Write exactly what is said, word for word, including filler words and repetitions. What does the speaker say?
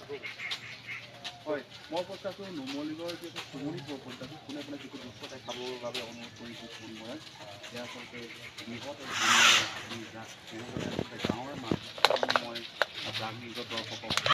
হয় মই পঞ্চায়তো নুমলীগড় যিটো চুমনি পঞ্চায়ত কোনে কোনে যিটো বস্তু খাবৰ বাবে অনুৰোধ কৰিছোঁ মই সেয়া আচলতে বৃহৎ গাঁৱৰে মানুহ মই প্ৰাক নিউজৰ দৰ্শকক